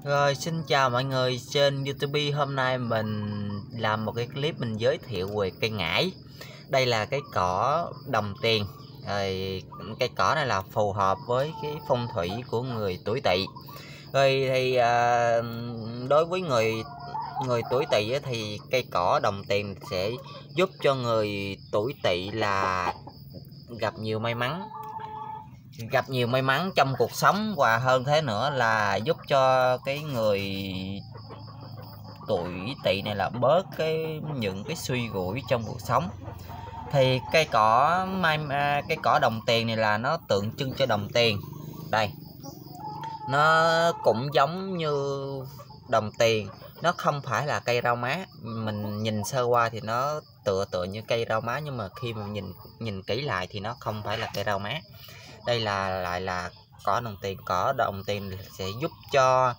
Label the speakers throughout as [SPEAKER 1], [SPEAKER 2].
[SPEAKER 1] Rồi, xin chào mọi người trên YouTube. Hôm nay mình làm một cái clip mình giới thiệu về cây ngải. Đây là cái cỏ đồng tiền. Rồi, cây cỏ này là phù hợp với cái phong thủy của người tuổi Tỵ. Rồi thì đối với người tuổi Tỵ thì cây cỏ đồng tiền sẽ giúp cho người tuổi Tỵ là gặp nhiều may mắn trong cuộc sống, và hơn thế nữa là giúp cho cái người tuổi Tỵ này là bớt những cái suy rủi trong cuộc sống. Thì cây cỏ đồng tiền này là nó tượng trưng cho đồng tiền. Đây, nó cũng giống như đồng tiền, nó không phải là cây rau má. Mình nhìn sơ qua thì nó tựa như cây rau má, nhưng mà khi mà nhìn kỹ lại thì nó không phải là cây rau má. Đây lại là cỏ đồng tiền. Cỏ đồng tiền sẽ giúp cho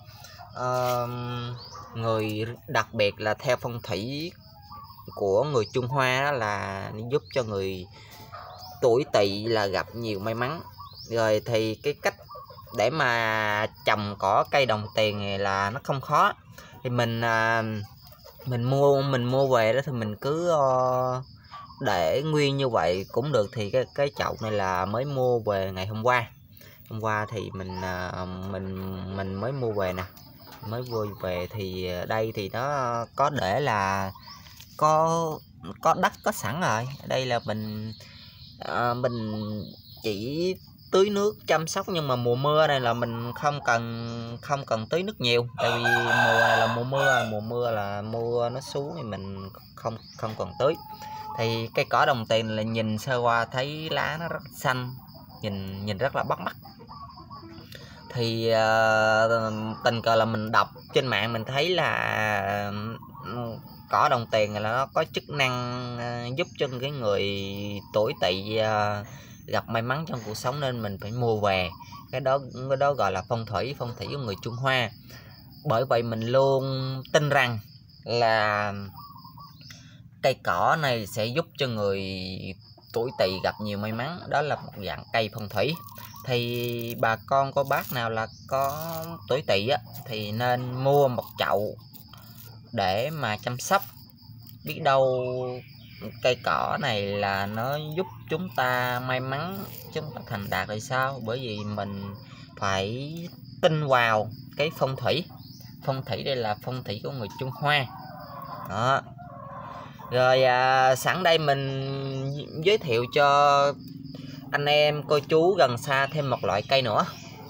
[SPEAKER 1] người, đặc biệt là theo phong thủy của người Trung Hoa, là giúp cho người tuổi Tỵ là gặp nhiều may mắn. Rồi thì cái cách để mà trồng cỏ cây đồng tiền này là nó không khó. Thì mình mua về đó thì mình cứ để nguyên như vậy cũng được. Thì cái chậu này là mới mua về ngày hôm qua thì mình mới mua về nè, mới vui về. Thì đây thì nó có để là có đất có sẵn rồi. Đây là mình chỉ tưới nước chăm sóc, nhưng mà mùa mưa này là mình không cần tưới nước nhiều, tại vì mùa này là mùa mưa là mưa nó xuống thì mình không cần tưới. Thì cây cỏ đồng tiền là nhìn sơ qua thấy lá nó rất xanh, nhìn rất là bắt mắt. Thì tình cờ là mình đọc trên mạng, mình thấy là cỏ đồng tiền là nó có chức năng giúp cho cái người tuổi Tỵ gặp may mắn trong cuộc sống, nên mình phải mua về. Cái đó gọi là phong thủy của người Trung Hoa. Bởi vậy mình luôn tin rằng là cây cỏ này sẽ giúp cho người tuổi Tỵ gặp nhiều may mắn. Đó là một dạng cây phong thủy. Thì bà con cô bác nào là có tuổi Tỵ thì nên mua một chậu để mà chăm sóc. Biết đâu cây cỏ này là nó giúp chúng ta may mắn, chúng ta thành đạt rồi sao. Bởi vì mình phải tin vào cái phong thủy. Đây là phong thủy của người Trung Hoa đó. Rồi sẵn đây mình giới thiệu cho anh em cô chú gần xa thêm một loại cây nữa.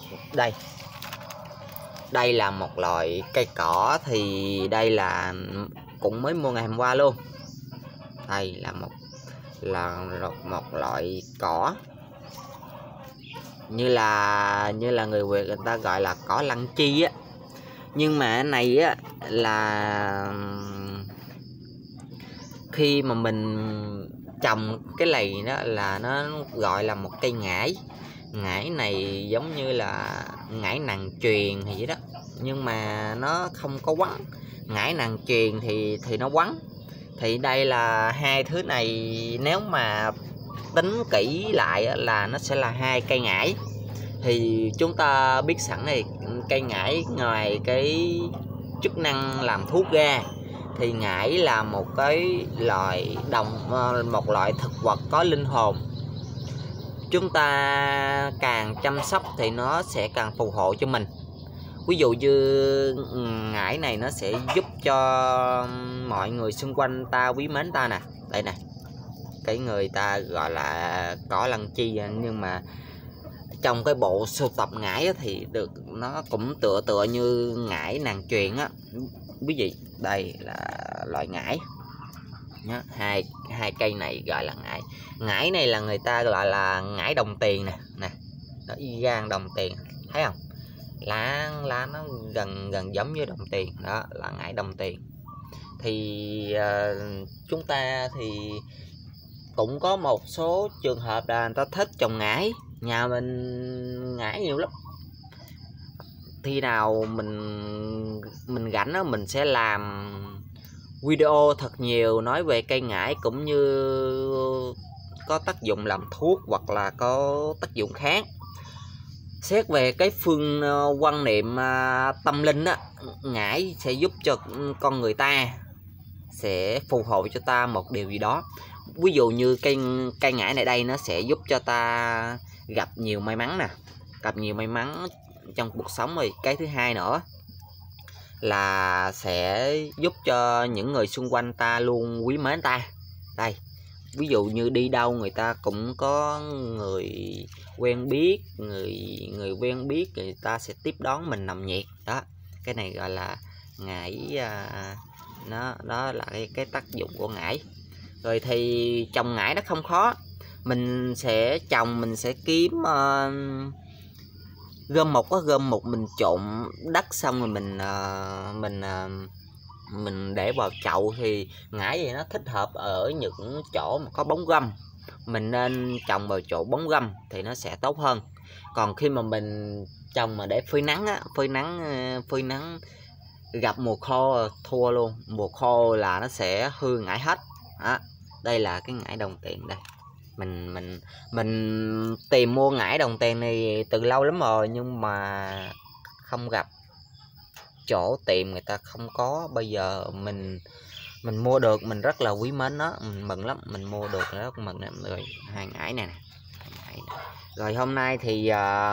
[SPEAKER 1] Đây là một loại cây cỏ. Thì đây là cũng mới mua ngày hôm qua luôn. Đây là một loại cỏ như là người Việt người ta gọi là cỏ lăng chi á. Nhưng mà cái này á là khi mà mình trồng cái này đó là nó gọi là một cây ngải. Ngải này giống như là ngải nàng truyền hay gì đó, nhưng mà nó không có quắn. Ngải nàng truyền thì nó quắn. Thì đây là hai thứ này, nếu mà tính kỹ lại là nó sẽ là hai cây ngải. Thì chúng ta biết sẵn này, cây ngải ngoài cái chức năng làm thuốc ra, thì ngải là một cái một loại thực vật có linh hồn. Chúng ta càng chăm sóc thì nó sẽ càng phù hộ cho mình. Ví dụ như ngải này nó sẽ giúp cho mọi người xung quanh ta quý mến ta nè. Đây nè, cái người ta gọi là cỏ lăng chi, nhưng mà trong cái bộ sưu tập ngải thì được, nó cũng tựa như ngải nàng truyền á. Quý vị, đây là loại ngải nhá. Hai cây này gọi là ngải. Ngải này là người ta gọi là ngải đồng tiền nè. Nó y gan đồng tiền, thấy không? Lá nó gần giống như đồng tiền đó, là ngải đồng tiền. Thì chúng ta thì cũng có một số trường hợp là người ta thích trồng ngải. Nhà mình ngải nhiều lắm. Khi nào mình rảnh đó, mình sẽ làm video thật nhiều nói về cây ngải, cũng như có tác dụng làm thuốc hoặc là có tác dụng khác. Xét về cái phương quan niệm tâm linh á, ngải sẽ giúp cho con người ta, sẽ phù hộ cho ta một điều gì đó. Ví dụ như cây ngải này đây, nó sẽ giúp cho ta gặp nhiều may mắn nè, gặp nhiều may mắn trong cuộc sống. Rồi cái thứ hai nữa là sẽ giúp cho những người xung quanh ta luôn quý mến ta. Đây, ví dụ như đi đâu người ta cũng có người quen biết, người quen biết, người ta sẽ tiếp đón mình nồng nhiệt đó. Cái này gọi là ngải, đó là cái tác dụng của ngải. Rồi thì trồng ngải nó không khó, mình sẽ trồng, mình sẽ kiếm gom một mình trộn đất, xong rồi mình để vào chậu. Thì ngải thì nó thích hợp ở những chỗ mà có bóng râm, mình nên trồng vào chỗ bóng râm thì nó sẽ tốt hơn. Còn khi mà mình trồng mà để phơi nắng á, phơi nắng gặp mùa khô thua luôn, mùa khô là nó sẽ hư ngải hết đó. Đây là cái ngải đồng tiền đây, mình tìm mua ngải đồng tiền này từ lâu lắm rồi, nhưng mà không gặp chỗ tiệm người ta không có. Bây giờ mình mua được, mình rất là quý mến nó, mình mừng lắm, mình mua được rất mừng lắm. Rồi hai ngải này nè. Rồi hôm nay thì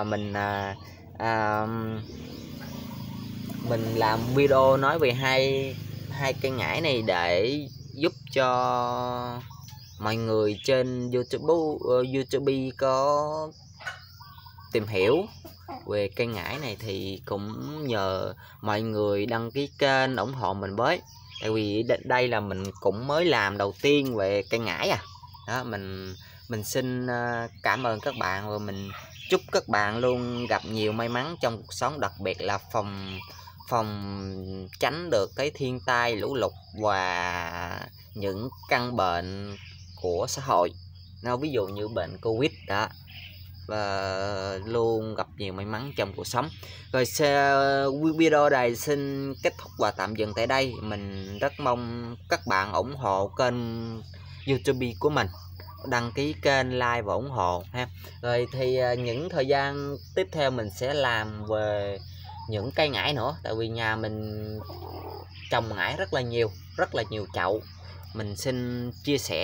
[SPEAKER 1] mình làm video nói về hai cây ngải này để giúp cho mọi người trên YouTube có tìm hiểu về cây ngải này. Thì cũng nhờ mọi người đăng ký kênh ủng hộ mình với, tại vì đây là mình cũng mới làm đầu tiên về cây ngải đó. Mình xin cảm ơn các bạn, và mình chúc các bạn luôn gặp nhiều may mắn trong cuộc sống, đặc biệt là phòng tránh được cái thiên tai lũ lụt và những căn bệnh của xã hội. Ví dụ như bệnh Covid đó, và luôn gặp nhiều may mắn trong cuộc sống. Rồi video này xin kết thúc và tạm dừng tại đây. Mình rất mong các bạn ủng hộ kênh YouTube của mình, đăng ký kênh, like và ủng hộ ha. Rồi thì những thời gian tiếp theo mình sẽ làm về những cây ngải nữa, tại vì nhà mình trồng ngải rất là nhiều chậu. Mình xin chia sẻ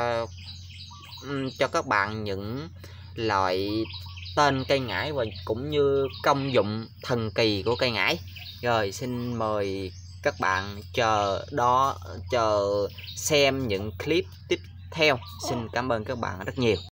[SPEAKER 1] cho các bạn những loại tên cây ngải và cũng như công dụng thần kỳ của cây ngải. Rồi xin mời các bạn chờ xem những clip tiếp theo. Xin cảm ơn các bạn rất nhiều.